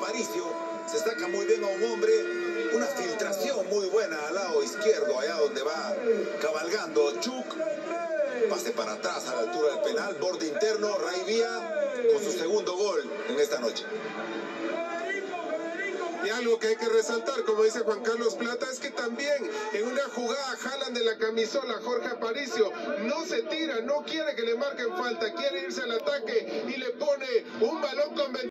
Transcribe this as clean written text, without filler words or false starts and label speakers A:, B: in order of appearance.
A: Aparicio se saca muy bien a un hombre, una filtración muy buena al lado izquierdo, allá donde va cabalgando Chuk. Pase para atrás a la altura del penal, borde interno, Ray Vía con su segundo gol en esta noche.
B: Y algo que hay que resaltar, como dice Juan Carlos Plata, es que también en una jugada jalan de la camisola Jorge Aparicio, no se tira, no quiere que le marquen falta, quiere irse al ataque y le pone un balón con ventaja.